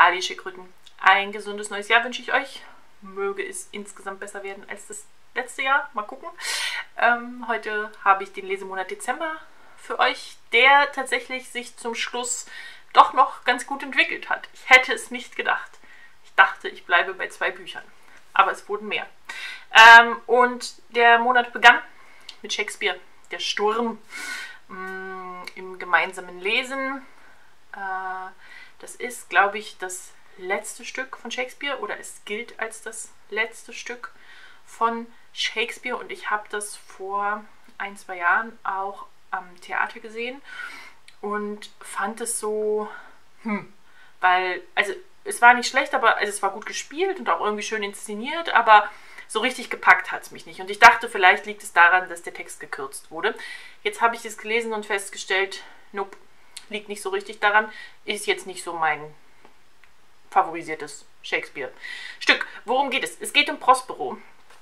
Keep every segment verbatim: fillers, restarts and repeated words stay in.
Ali Schickrücken. Ein gesundes neues Jahr wünsche ich euch. Möge es insgesamt besser werden als das letzte Jahr. Mal gucken. Ähm, heute habe ich den Lesemonat Dezember für euch, der tatsächlich sich zum Schluss doch noch ganz gut entwickelt hat. Ich hätte es nicht gedacht. Ich dachte, ich bleibe bei zwei Büchern. Aber es wurden mehr. Ähm, und der Monat begann mit Shakespeare, der Sturm, mh, im gemeinsamen Lesen. Äh, das ist, glaube ich, das letzte Stück von Shakespeare oder es gilt als das letzte Stück von Shakespeare. Und ich habe das vor ein, zwei Jahren auch am Theater gesehen und fand es so, hm, weil, also es war nicht schlecht, aber also es war gut gespielt und auch irgendwie schön inszeniert, aber so richtig gepackt hat es mich nicht. Und ich dachte, vielleicht liegt es daran, dass der Text gekürzt wurde. Jetzt habe ich es gelesen und festgestellt, nope, liegt nicht so richtig daran, ist jetzt nicht so mein favorisiertes Shakespeare-Stück. Worum geht es? Es geht um Prospero.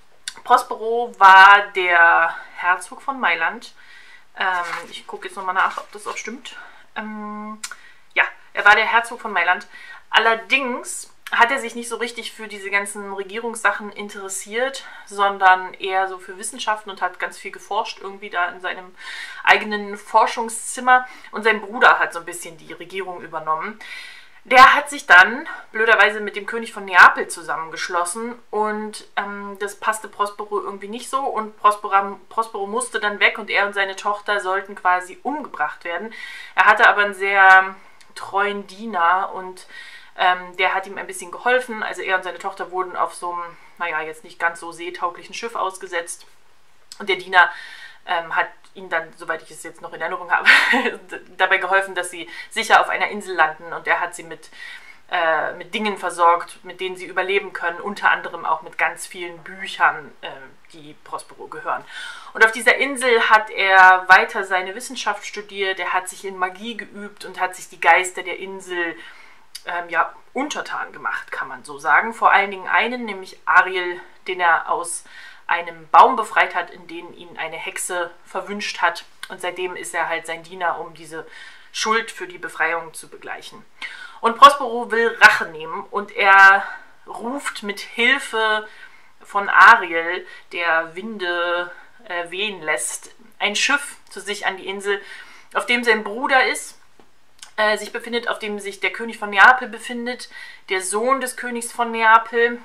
Prospero war der Herzog von Mailand. Ähm, ich gucke jetzt nochmal nach, ob das auch stimmt. Ähm, ja, er war der Herzog von Mailand. Allerdings hat er sich nicht so richtig für diese ganzen Regierungssachen interessiert, sondern eher so für Wissenschaften und hat ganz viel geforscht, irgendwie da in seinem eigenen Forschungszimmer. Und sein Bruder hat so ein bisschen die Regierung übernommen. Der hat sich dann blöderweise mit dem König von Neapel zusammengeschlossen und ähm, das passte Prospero irgendwie nicht so und Prospero, Prospero musste dann weg und er und seine Tochter sollten quasi umgebracht werden. Er hatte aber einen sehr treuen Diener und ähm, der hat ihm ein bisschen geholfen. Also er und seine Tochter wurden auf so einem, naja, jetzt nicht ganz so seetauglichen Schiff ausgesetzt und der Diener ähm, hat ihn dann, soweit ich es jetzt noch in Erinnerung habe, dabei geholfen, dass sie sicher auf einer Insel landen und er hat sie mit, äh, mit Dingen versorgt, mit denen sie überleben können, unter anderem auch mit ganz vielen Büchern, äh, die Prospero gehören. Und auf dieser Insel hat er weiter seine Wissenschaft studiert, er hat sich in Magie geübt und hat sich die Geister der Insel ähm, ja, untertan gemacht, kann man so sagen. Vor allen Dingen einen, nämlich Ariel, den er aus einem Baum befreit hat, in den ihn eine Hexe verwünscht hat. Und seitdem ist er halt sein Diener, um diese Schuld für die Befreiung zu begleichen. Und Prospero will Rache nehmen und er ruft mit Hilfe von Ariel, der Winde äh, wehen lässt, ein Schiff zu sich an die Insel, auf dem sein Bruder ist, äh, sich befindet, auf dem sich der König von Neapel befindet, der Sohn des Königs von Neapel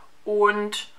und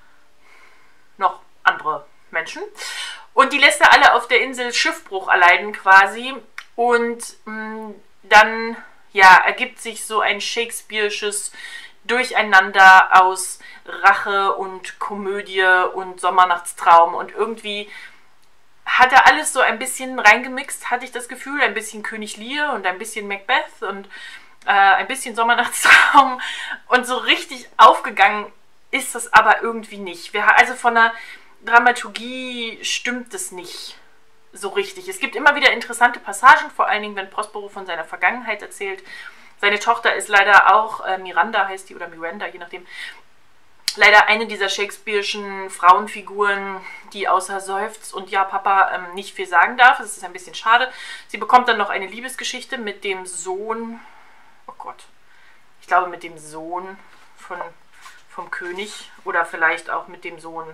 noch andere Menschen. Und die lässt er alle auf der Insel Schiffbruch erleiden quasi. Und mh, dann ja, ergibt sich so ein shakespearisches Durcheinander aus Rache und Komödie und Sommernachtstraum. Und irgendwie hat er alles so ein bisschen reingemixt, hatte ich das Gefühl. Ein bisschen König Lear und ein bisschen Macbeth und äh, ein bisschen Sommernachtstraum. Und so richtig aufgegangen ist das aber irgendwie nicht. Wir, also von der Dramaturgie stimmt es nicht so richtig. Es gibt immer wieder interessante Passagen, vor allen Dingen, wenn Prospero von seiner Vergangenheit erzählt. Seine Tochter ist leider auch, äh, Miranda heißt die, oder Miranda, je nachdem, leider eine dieser shakespearischen Frauenfiguren, die außer Seufz und Ja, Papa ähm, nicht viel sagen darf. Das ist ein bisschen schade. Sie bekommt dann noch eine Liebesgeschichte mit dem Sohn, oh Gott, ich glaube mit dem Sohn von vom König oder vielleicht auch mit dem Sohn,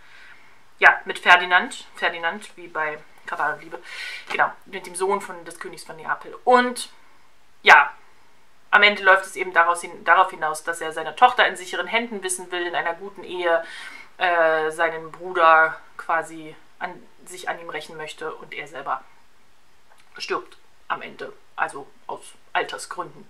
ja, mit Ferdinand, Ferdinand, wie bei Kabal und Liebe, genau, mit dem Sohn von, des Königs von Neapel. Und ja, am Ende läuft es eben daraus hin, darauf hinaus, dass er seine Tochter in sicheren Händen wissen will, in einer guten Ehe, äh, seinen Bruder quasi an, sich an ihm rächen möchte und er selber stirbt am Ende, also aus Altersgründen.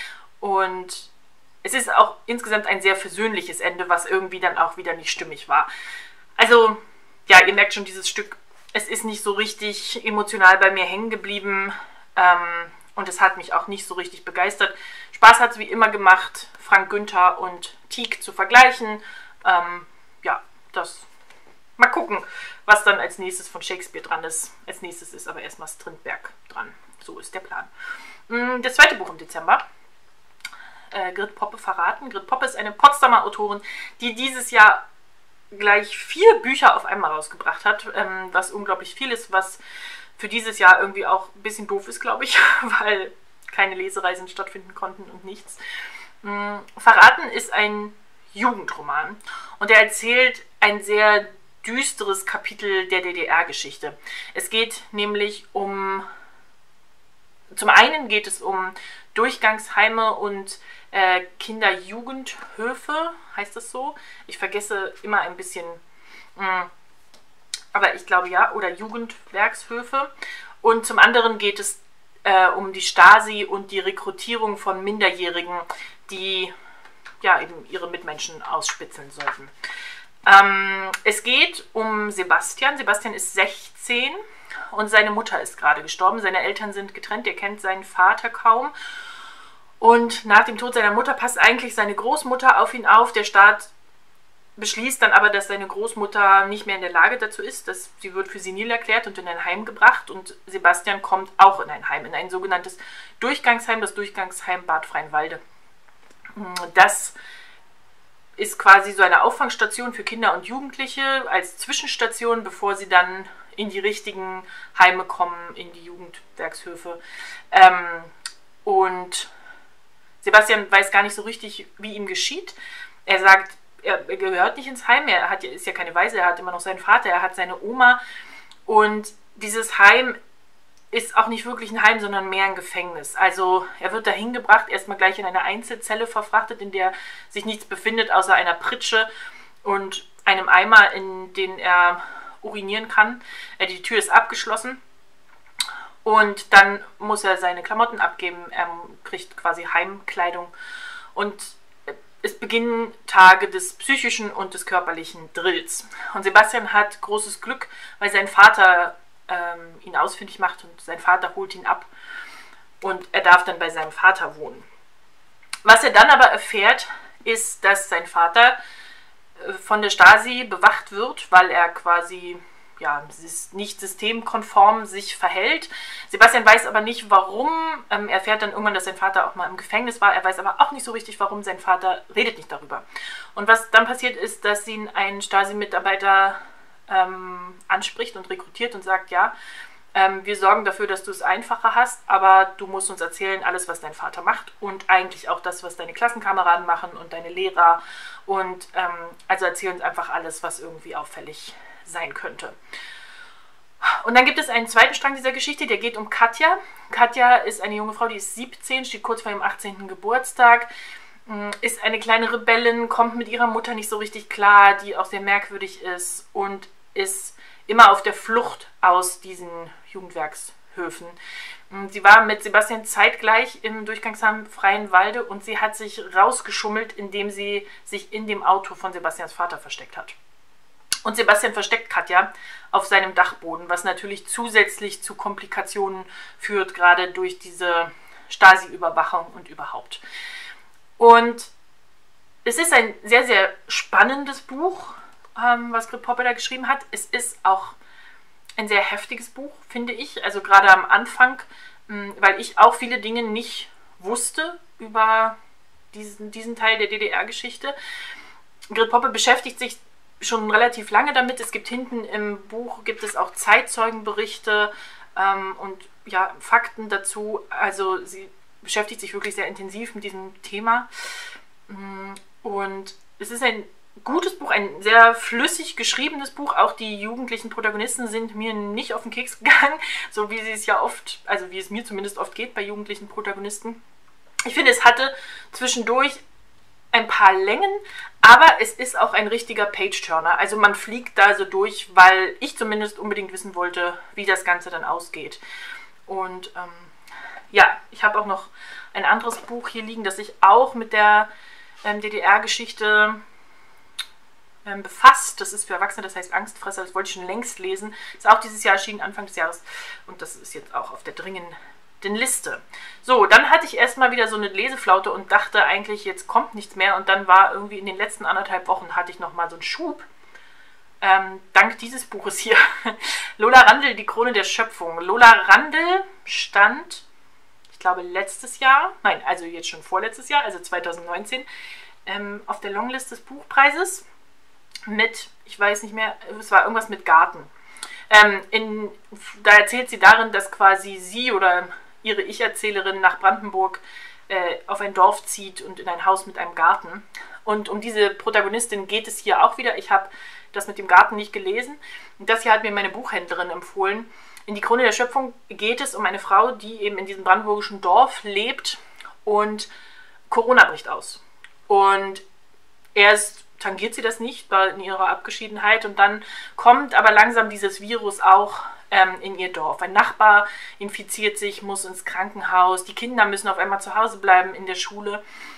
Und es ist auch insgesamt ein sehr versöhnliches Ende, was irgendwie dann auch wieder nicht stimmig war. Also, ja, ihr merkt schon, dieses Stück, es ist nicht so richtig emotional bei mir hängen geblieben ähm, und es hat mich auch nicht so richtig begeistert. Spaß hat es wie immer gemacht, Frank Günther und Tieck zu vergleichen. Ähm, ja, das, mal gucken, was dann als nächstes von Shakespeare dran ist. Als nächstes ist aber erstmal Strindberg dran. So ist der Plan. Das zweite Buch im Dezember. Äh, Grit Poppe verraten. Grit Poppe ist eine Potsdamer Autorin, die dieses Jahr gleich vier Bücher auf einmal rausgebracht hat, ähm, was unglaublich viel ist, was für dieses Jahr irgendwie auch ein bisschen doof ist, glaube ich, weil keine Lesereisen stattfinden konnten und nichts. Verraten ist ein Jugendroman und er erzählt ein sehr düsteres Kapitel der D D R-Geschichte. Es geht nämlich um, zum einen geht es um Durchgangsheime und äh, Kinder-Jugendhöfe, heißt das so? Ich vergesse immer ein bisschen, mh, aber ich glaube ja, oder Jugendwerkshöfe. Und zum anderen geht es äh, um die Stasi und die Rekrutierung von Minderjährigen, die ja eben ihre Mitmenschen ausspitzeln sollten. Ähm, es geht um Sebastian. Sebastian ist sechzehn und seine Mutter ist gerade gestorben. Seine Eltern sind getrennt, er kennt seinen Vater kaum. Und nach dem Tod seiner Mutter passt eigentlich seine Großmutter auf ihn auf. Der Staat beschließt dann aber, dass seine Großmutter nicht mehr in der Lage dazu ist. Dass sie wird für senil erklärt und in ein Heim gebracht. Und Sebastian kommt auch in ein Heim, in ein sogenanntes Durchgangsheim, das Durchgangsheim Bad Freienwalde. Das ist quasi so eine Auffangstation für Kinder und Jugendliche als Zwischenstation, bevor sie dann in die richtigen Heime kommen, in die Jugendwerkshöfe. Ähm, und Sebastian weiß gar nicht so richtig, wie ihm geschieht. Er sagt, er gehört nicht ins Heim, er hat, ist ja keine Waise, er hat immer noch seinen Vater, er hat seine Oma. Und dieses Heim ist auch nicht wirklich ein Heim, sondern mehr ein Gefängnis. Also er wird dahin gebracht, erstmal gleich in eine Einzelzelle verfrachtet, in der sich nichts befindet, außer einer Pritsche und einem Eimer, in den er urinieren kann. Die Tür ist abgeschlossen und dann muss er seine Klamotten abgeben. Er kriegt quasi Heimkleidung und es beginnen Tage des psychischen und des körperlichen Drills. Und Sebastian hat großes Glück, weil sein Vater ähm, ihn ausfindig macht und sein Vater holt ihn ab und er darf dann bei seinem Vater wohnen. Was er dann aber erfährt, ist, dass sein Vater äh, von der Stasi bewacht wird, weil er quasi ja, nicht systemkonform sich verhält. Sebastian weiß aber nicht, warum. Ähm, er erfährt dann irgendwann, dass sein Vater auch mal im Gefängnis war. Er weiß aber auch nicht so richtig, warum. Sein Vater redet nicht darüber. Und was dann passiert ist, dass ihn ein Stasi-Mitarbeiter ähm, anspricht und rekrutiert und sagt, ja, ähm, wir sorgen dafür, dass du es einfacher hast, aber du musst uns erzählen, alles, was dein Vater macht und eigentlich auch das, was deine Klassenkameraden machen und deine Lehrer. Und ähm, also erzähl uns einfach alles, was irgendwie auffällig sein könnte. Und dann gibt es einen zweiten Strang dieser Geschichte, der geht um Katja. Katja ist eine junge Frau, die ist siebzehn, steht kurz vor ihrem achtzehnten Geburtstag, ist eine kleine Rebellin, kommt mit ihrer Mutter nicht so richtig klar, die auch sehr merkwürdig ist und ist immer auf der Flucht aus diesen Jugendwerkshöfen. Sie war mit Sebastian zeitgleich im Durchgangsheim Freienwalde und sie hat sich rausgeschummelt, indem sie sich in dem Auto von Sebastians Vater versteckt hat. Und Sebastian versteckt Katja auf seinem Dachboden, was natürlich zusätzlich zu Komplikationen führt, gerade durch diese Stasi-Überwachung und überhaupt. Und es ist ein sehr, sehr spannendes Buch, ähm, was Grit Poppe da geschrieben hat. Es ist auch ein sehr heftiges Buch, finde ich. Also gerade am Anfang, mh, weil ich auch viele Dinge nicht wusste über diesen, diesen Teil der D D R-Geschichte. Grit Poppe beschäftigt sich schon relativ lange damit. Es gibt hinten im Buch, gibt es auch Zeitzeugenberichte ähm, und ja, Fakten dazu. Also sie beschäftigt sich wirklich sehr intensiv mit diesem Thema. Und es ist ein gutes Buch, ein sehr flüssig geschriebenes Buch. Auch die jugendlichen Protagonisten sind mir nicht auf den Keks gegangen, so wie sie es ja oft, also wie es mir zumindest oft geht bei jugendlichen Protagonisten. Ich finde, es hatte zwischendurch ein paar Längen, aber es ist auch ein richtiger Page-Turner. Also man fliegt da so durch, weil ich zumindest unbedingt wissen wollte, wie das Ganze dann ausgeht. Und ähm, ja, ich habe auch noch ein anderes Buch hier liegen, das sich auch mit der ähm, D D R-Geschichte ähm, befasst. Das ist für Erwachsene, das heißt Angstfresser, das wollte ich schon längst lesen. Ist auch dieses Jahr erschienen, Anfang des Jahres. Und das ist jetzt auch auf der dringenden Liste. So, dann hatte ich erstmal wieder so eine Leseflaute und dachte eigentlich, jetzt kommt nichts mehr. Und dann war irgendwie in den letzten anderthalb Wochen hatte ich nochmal so einen Schub. Ähm, dank dieses Buches hier. Lola Randl, die Krone der Schöpfung. Lola Randl stand, ich glaube, letztes Jahr, nein, also jetzt schon vorletztes Jahr, also zweitausendneunzehn, ähm, auf der Longlist des Buchpreises mit, ich weiß nicht mehr, es war irgendwas mit Garten. Ähm, in, da erzählt sie darin, dass quasi sie oder ihre Ich-Erzählerin nach Brandenburg äh, auf ein Dorf zieht und in ein Haus mit einem Garten. Und um diese Protagonistin geht es hier auch wieder. Ich habe das mit dem Garten nicht gelesen. Und das hier hat mir meine Buchhändlerin empfohlen. In die Krone der Schöpfung geht es um eine Frau, die eben in diesem brandenburgischen Dorf lebt und Corona bricht aus. Und erst tangiert sie das nicht in ihrer Abgeschiedenheit und dann kommt aber langsam dieses Virus auch ähm, in ihr Dorf. Ein Nachbar infiziert sich, muss ins Krankenhaus, die Kinder müssen auf einmal zu Hause bleiben in der Schule.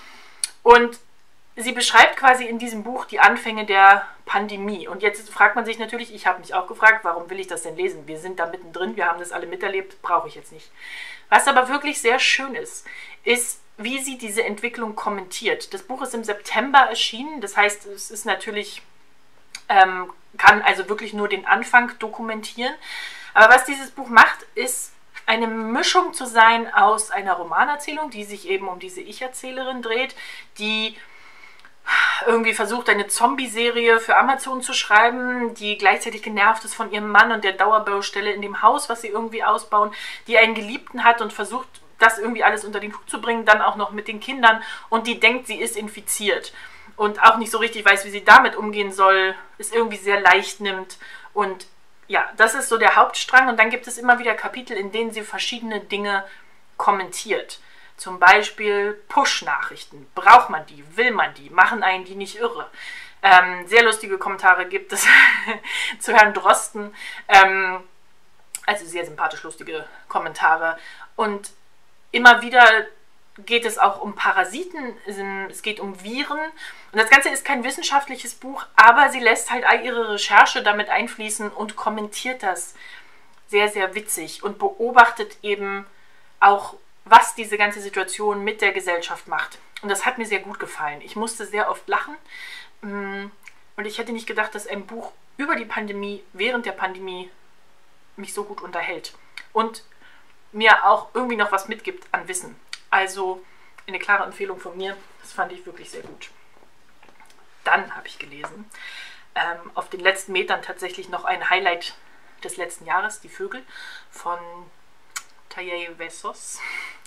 Und sie beschreibt quasi in diesem Buch die Anfänge der Pandemie. Und jetzt fragt man sich natürlich, ich habe mich auch gefragt, warum will ich das denn lesen? Wir sind da mittendrin, wir haben das alle miterlebt, brauche ich jetzt nicht. Was aber wirklich sehr schön ist, ist, wie sie diese Entwicklung kommentiert. Das Buch ist im September erschienen, das heißt, es ist natürlich, ähm, kann also wirklich nur den Anfang dokumentieren. Aber was dieses Buch macht, ist eine Mischung zu sein aus einer Romanerzählung, die sich eben um diese Ich-Erzählerin dreht, die irgendwie versucht, eine Zombie-Serie für Amazon zu schreiben, die gleichzeitig genervt ist von ihrem Mann und der Dauerbaustelle in dem Haus, was sie irgendwie ausbauen, die einen Geliebten hat und versucht, das irgendwie alles unter den Hut zu bringen, dann auch noch mit den Kindern und die denkt, sie ist infiziert und auch nicht so richtig weiß, wie sie damit umgehen soll, es irgendwie sehr leicht nimmt und ja, das ist so der Hauptstrang und dann gibt es immer wieder Kapitel, in denen sie verschiedene Dinge kommentiert. Zum Beispiel Push-Nachrichten. Braucht man die? Will man die? Machen einen die nicht irre? Ähm, sehr lustige Kommentare gibt es zu Herrn Drosten. Ähm, also sehr sympathisch lustige Kommentare. Und immer wieder geht es auch um Parasiten, es geht um Viren. Und das Ganze ist kein wissenschaftliches Buch, aber sie lässt halt all ihre Recherche damit einfließen und kommentiert das sehr, sehr witzig und beobachtet eben auch, was diese ganze Situation mit der Gesellschaft macht. Und das hat mir sehr gut gefallen. Ich musste sehr oft lachen und ich hätte nicht gedacht, dass ein Buch über die Pandemie, während der Pandemie, mich so gut unterhält und mir auch irgendwie noch was mitgibt an Wissen. Also eine klare Empfehlung von mir, das fand ich wirklich sehr gut. Dann habe ich gelesen, ähm, auf den letzten Metern tatsächlich noch ein Highlight des letzten Jahres, Die Vögel von Tarjei Vesaas,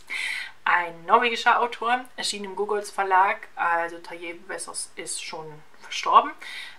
ein norwegischer Autor, erschien im Googles Verlag. Also Tarjei Vesaas ist schon verstorben.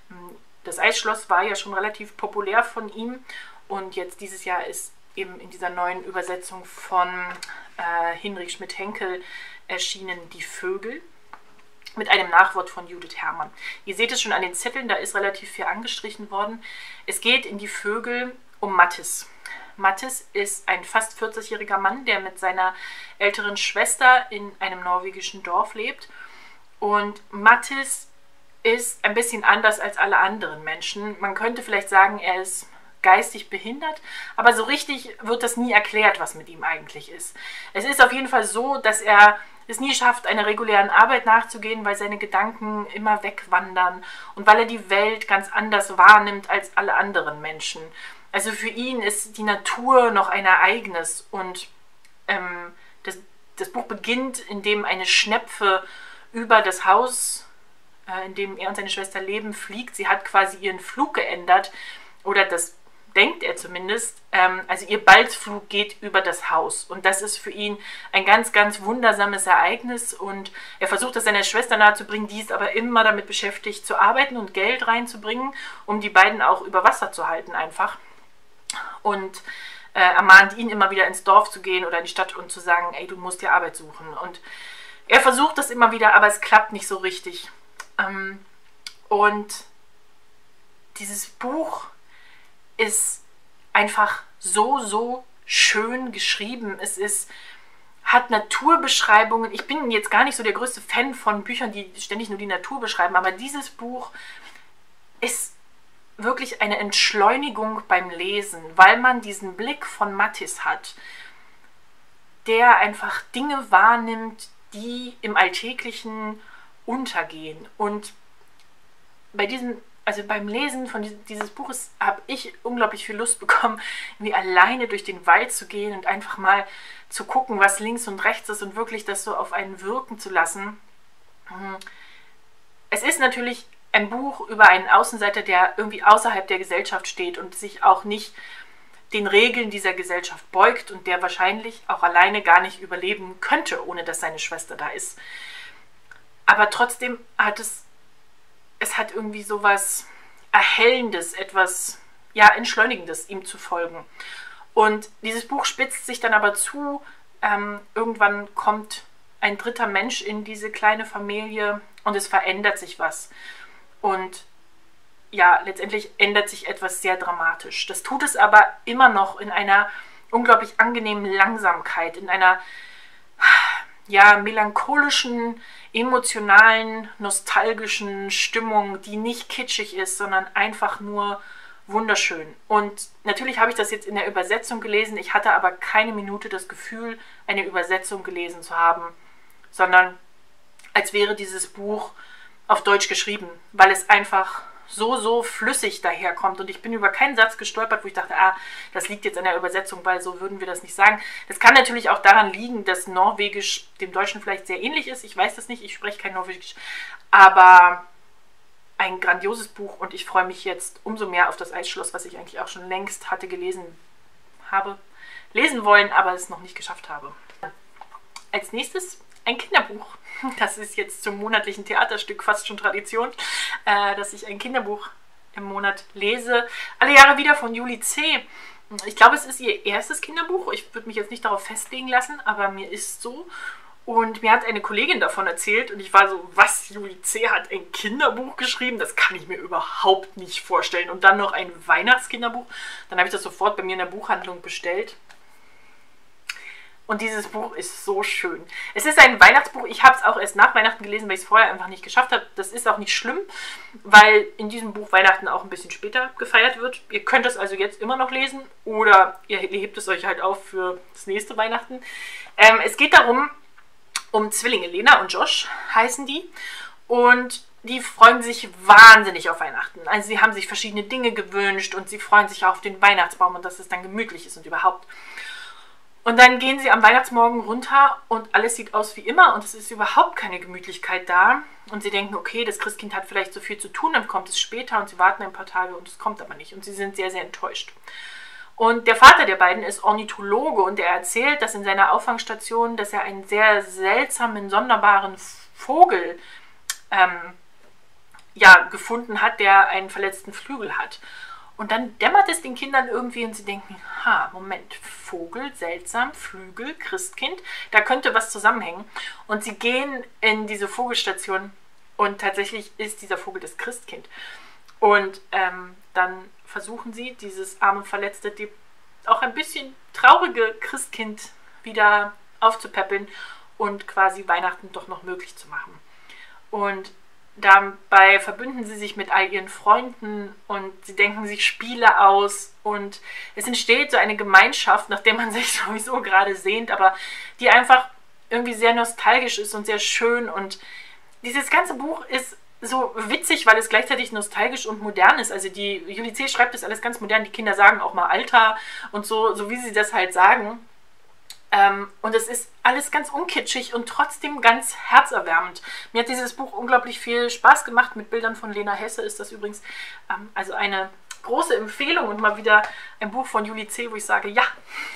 Das Eisschloss war ja schon relativ populär von ihm und jetzt dieses Jahr ist eben in dieser neuen Übersetzung von äh, Hinrich Schmidt-Henkel erschienen Die Vögel mit einem Nachwort von Judith Herrmann. Ihr seht es schon an den Zetteln, da ist relativ viel angestrichen worden. Es geht in Die Vögel um Mattis. Mattis ist ein fast vierzigjähriger Mann, der mit seiner älteren Schwester in einem norwegischen Dorf lebt. Und Mattis ist ein bisschen anders als alle anderen Menschen. Man könnte vielleicht sagen, er ist geistig behindert, aber so richtig wird das nie erklärt, was mit ihm eigentlich ist. Es ist auf jeden Fall so, dass er es nie schafft, einer regulären Arbeit nachzugehen, weil seine Gedanken immer wegwandern und weil er die Welt ganz anders wahrnimmt als alle anderen Menschen. Also für ihn ist die Natur noch ein Ereignis und ähm, das, das Buch beginnt, indem eine Schnepfe über das Haus, äh, in dem er und seine Schwester leben, fliegt. Sie hat quasi ihren Flug geändert, oder das denkt er zumindest. Ähm, also ihr Balzflug geht über das Haus und das ist für ihn ein ganz, ganz wundersames Ereignis und er versucht das seiner Schwester nahezubringen, die ist aber immer damit beschäftigt, zu arbeiten und Geld reinzubringen, um die beiden auch über Wasser zu halten einfach. Und äh, ermahnt ihn immer wieder ins Dorf zu gehen oder in die Stadt und zu sagen, ey, du musst dir Arbeit suchen. Und er versucht das immer wieder, aber es klappt nicht so richtig. Ähm, und dieses Buch ist einfach so, so schön geschrieben. Es ist, hat Naturbeschreibungen. Ich bin jetzt gar nicht so der größte Fan von Büchern, die ständig nur die Natur beschreiben, aber dieses Buch ist wirklich eine Entschleunigung beim Lesen, weil man diesen Blick von Mattis hat, der einfach Dinge wahrnimmt, die im Alltäglichen untergehen. Und bei diesem, also beim Lesen von dieses Buches habe ich unglaublich viel Lust bekommen, irgendwie alleine durch den Wald zu gehen und einfach mal zu gucken, was links und rechts ist und wirklich das so auf einen wirken zu lassen. Es ist natürlich ein Buch über einen Außenseiter, der irgendwie außerhalb der Gesellschaft steht und sich auch nicht den Regeln dieser Gesellschaft beugt und der wahrscheinlich auch alleine gar nicht überleben könnte, ohne dass seine Schwester da ist. Aber trotzdem hat es, es hat irgendwie sowas Erhellendes, etwas, ja, Entschleunigendes, ihm zu folgen. Und dieses Buch spitzt sich dann aber zu, ähm, irgendwann kommt ein dritter Mensch in diese kleine Familie und es verändert sich was. Und ja, letztendlich ändert sich etwas sehr dramatisch. Das tut es aber immer noch in einer unglaublich angenehmen Langsamkeit, in einer ja, melancholischen, emotionalen, nostalgischen Stimmung, die nicht kitschig ist, sondern einfach nur wunderschön. Und natürlich habe ich das jetzt in der Übersetzung gelesen, ich hatte aber keine Minute das Gefühl, eine Übersetzung gelesen zu haben, sondern als wäre dieses Buch auf Deutsch geschrieben, weil es einfach so, so flüssig daherkommt. Und ich bin über keinen Satz gestolpert, wo ich dachte, ah, das liegt jetzt an der Übersetzung, weil so würden wir das nicht sagen. Das kann natürlich auch daran liegen, dass Norwegisch dem Deutschen vielleicht sehr ähnlich ist. Ich weiß das nicht, ich spreche kein Norwegisch. Aber ein grandioses Buch und ich freue mich jetzt umso mehr auf das Eisschloss, was ich eigentlich auch schon längst hatte gelesen habe, lesen wollen, aber es noch nicht geschafft habe. Als nächstes ein Kinderbuch. Das ist jetzt zum monatlichen Theaterstück fast schon Tradition, äh, dass ich ein Kinderbuch im Monat lese. Alle Jahre wieder von Julie C. Ich glaube, es ist ihr erstes Kinderbuch. Ich würde mich jetzt nicht darauf festlegen lassen, aber mir ist so. Und mir hat eine Kollegin davon erzählt und ich war so, was, Julie C. hat ein Kinderbuch geschrieben? Das kann ich mir überhaupt nicht vorstellen. Und dann noch ein Weihnachtskinderbuch. Dann habe ich das sofort bei mir in der Buchhandlung bestellt. Und dieses Buch ist so schön. Es ist ein Weihnachtsbuch. Ich habe es auch erst nach Weihnachten gelesen, weil ich es vorher einfach nicht geschafft habe. Das ist auch nicht schlimm, weil in diesem Buch Weihnachten auch ein bisschen später gefeiert wird. Ihr könnt es also jetzt immer noch lesen oder ihr hebt es euch halt auf für das nächste Weihnachten. Ähm, es geht darum, um Zwillinge. Lena und Josh heißen die. Und die freuen sich wahnsinnig auf Weihnachten. Also sie haben sich verschiedene Dinge gewünscht und sie freuen sich auf den Weihnachtsbaum und dass es dann gemütlich ist und überhaupt. Und dann gehen sie am Weihnachtsmorgen runter und alles sieht aus wie immer und es ist überhaupt keine Gemütlichkeit da. Und sie denken, okay, das Christkind hat vielleicht so viel zu tun, dann kommt es später und sie warten ein paar Tage und es kommt aber nicht. Und sie sind sehr, sehr enttäuscht. Und der Vater der beiden ist Ornithologe und er erzählt, dass in seiner Auffangstation, dass er einen sehr seltsamen, sonderbaren Vogel ähm, ja, gefunden hat, der einen verletzten Flügel hat. Und dann dämmert es den Kindern irgendwie und sie denken, ha, Moment, Vogel, seltsam, Flügel, Christkind, da könnte was zusammenhängen. Und sie gehen in diese Vogelstation und tatsächlich ist dieser Vogel das Christkind. Und ähm, dann versuchen sie, dieses arme, verletzte, die auch ein bisschen traurige Christkind wieder aufzupäppeln und quasi Weihnachten doch noch möglich zu machen. Und dabei verbünden sie sich mit all ihren Freunden und sie denken sich Spiele aus und es entsteht so eine Gemeinschaft, nach der man sich sowieso gerade sehnt, aber die einfach irgendwie sehr nostalgisch ist und sehr schön. Und dieses ganze Buch ist so witzig, weil es gleichzeitig nostalgisch und modern ist. Also die Julie C. schreibt das alles ganz modern, die Kinder sagen auch mal Alter und so, so wie sie das halt sagen. Ähm, und es ist alles ganz unkitschig und trotzdem ganz herzerwärmend. Mir hat dieses Buch unglaublich viel Spaß gemacht. Mit Bildern von Lena Hesse ist das übrigens ähm, also eine große Empfehlung und mal wieder ein Buch von Julie C., wo ich sage, ja,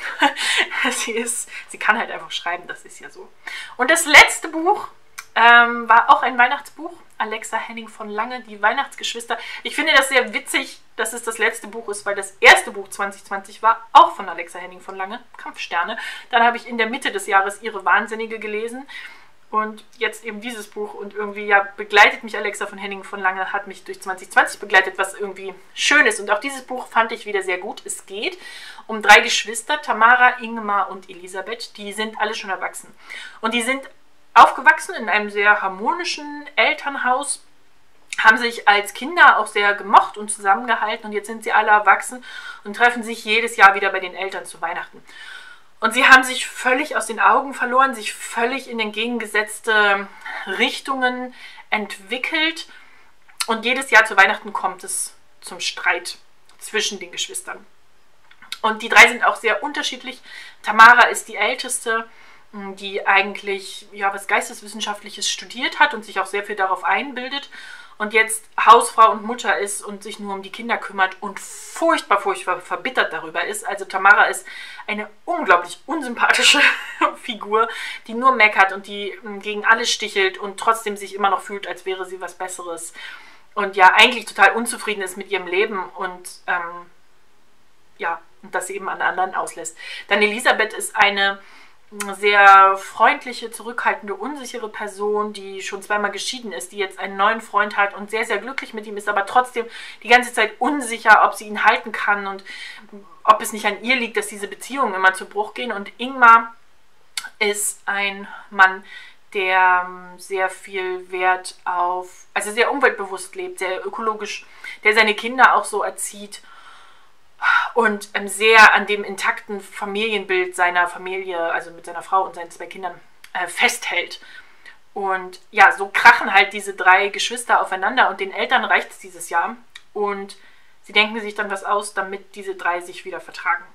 sie ist, sie kann halt einfach schreiben, das ist ja so. Und das letzte Buch ähm, war auch ein Weihnachtsbuch. Alexa Henning von Lange, die Weihnachtsgeschwister. Ich finde das sehr witzig, dass es das letzte Buch ist, weil das erste Buch zwanzig zwanzig war auch von Alexa Henning von Lange, Kampfsterne. Dann habe ich in der Mitte des Jahres Ihre Wahnsinnige gelesen und jetzt eben dieses Buch und irgendwie ja begleitet mich Alexa von Henning von Lange, hat mich durch zwanzig zwanzig begleitet, was irgendwie schön ist. Und auch dieses Buch fand ich wieder sehr gut. Es geht um drei Geschwister, Tamara, Ingemar und Elisabeth. Die sind alle schon erwachsen und die sind aufgewachsen in einem sehr harmonischen Elternhaus, haben sich als Kinder auch sehr gemocht und zusammengehalten und jetzt sind sie alle erwachsen und treffen sich jedes Jahr wieder bei den Eltern zu Weihnachten. Und sie haben sich völlig aus den Augen verloren, sich völlig in entgegengesetzte Richtungen entwickelt und jedes Jahr zu Weihnachten kommt es zum Streit zwischen den Geschwistern. Und die drei sind auch sehr unterschiedlich. Tamara ist die Älteste. die eigentlich ja was Geisteswissenschaftliches studiert hat und sich auch sehr viel darauf einbildet und jetzt Hausfrau und Mutter ist und sich nur um die Kinder kümmert und furchtbar, furchtbar verbittert darüber ist. Also Tamara ist eine unglaublich unsympathische Figur, die nur meckert und die gegen alles stichelt und trotzdem sich immer noch fühlt, als wäre sie was Besseres. Und ja, eigentlich total unzufrieden ist mit ihrem Leben und ähm, ja, und das eben an anderen auslässt. Dann Elisabeth ist eine sehr freundliche, zurückhaltende, unsichere Person, die schon zweimal geschieden ist, die jetzt einen neuen Freund hat und sehr, sehr glücklich mit ihm ist, aber trotzdem die ganze Zeit unsicher, ob sie ihn halten kann und ob es nicht an ihr liegt, dass diese Beziehungen immer zu Bruch gehen. Und Ingmar ist ein Mann, der sehr viel Wert auf, also sehr umweltbewusst lebt, sehr ökologisch, der seine Kinder auch so erzieht und ähm, sehr an dem intakten Familienbild seiner Familie, also mit seiner Frau und seinen zwei Kindern, äh, festhält. Und ja, so krachen halt diese drei Geschwister aufeinander und den Eltern reicht es dieses Jahr. Und sie denken sich dann was aus, damit diese drei sich wieder vertragen.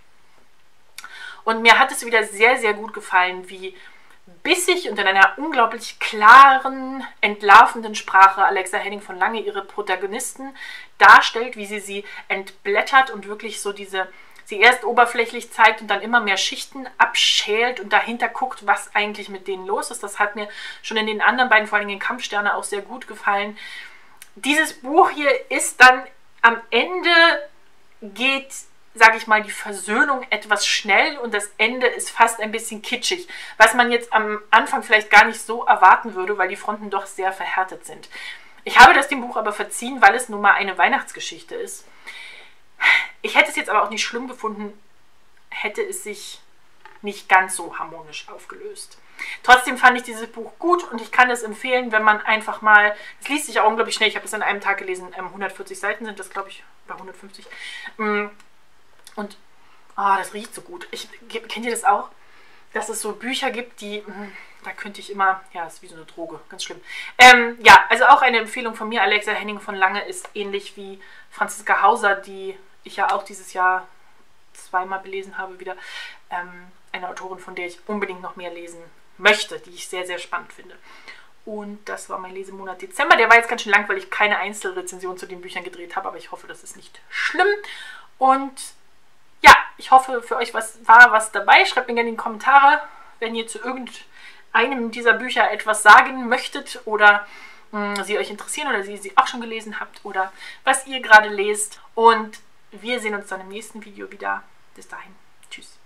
Und mir hat es wieder sehr, sehr gut gefallen, wie bissig und in einer unglaublich klaren, entlarvenden Sprache Alexa Henning von Lange ihre Protagonisten darstellt, wie sie sie entblättert und wirklich so diese, sie erst oberflächlich zeigt und dann immer mehr Schichten abschält und dahinter guckt, was eigentlich mit denen los ist. Das hat mir schon in den anderen beiden, vor allem in Kampfsterne, auch sehr gut gefallen. Dieses Buch hier ist dann am Ende, geht, sage ich mal, die Versöhnung etwas schnell und das Ende ist fast ein bisschen kitschig, was man jetzt am Anfang vielleicht gar nicht so erwarten würde, weil die Fronten doch sehr verhärtet sind. Ich habe das dem Buch aber verziehen, weil es nun mal eine Weihnachtsgeschichte ist. Ich hätte es jetzt aber auch nicht schlimm gefunden, hätte es sich nicht ganz so harmonisch aufgelöst. Trotzdem fand ich dieses Buch gut und ich kann es empfehlen, wenn man einfach mal, es liest sich auch unglaublich schnell, ich habe es an einem Tag gelesen, hundertvierzig Seiten sind das, glaube ich, bei hundertfünfzig. Und oh, das riecht so gut. Ich, kennt ihr das auch? Dass es so Bücher gibt, die, da könnte ich immer, ja, das ist wie so eine Droge, ganz schlimm. Ähm, ja, also auch eine Empfehlung von mir, Alexa Henning von Lange ist ähnlich wie Franziska Hauser, die ich ja auch dieses Jahr zweimal belesen habe wieder. Ähm, eine Autorin, von der ich unbedingt noch mehr lesen möchte, die ich sehr, sehr spannend finde. Und das war mein Lesemonat Dezember. Der war jetzt ganz schön lang, weil ich keine Einzelrezension zu den Büchern gedreht habe, aber ich hoffe, das ist nicht schlimm. Und ja, ich hoffe, für euch was, war was dabei. Schreibt mir gerne in die Kommentare, wenn ihr zu irgendeinem dieser Bücher etwas sagen möchtet oder mh, sie euch interessieren oder sie, sie auch schon gelesen habt oder was ihr gerade lest. Und wir sehen uns dann im nächsten Video wieder. Bis dahin. Tschüss.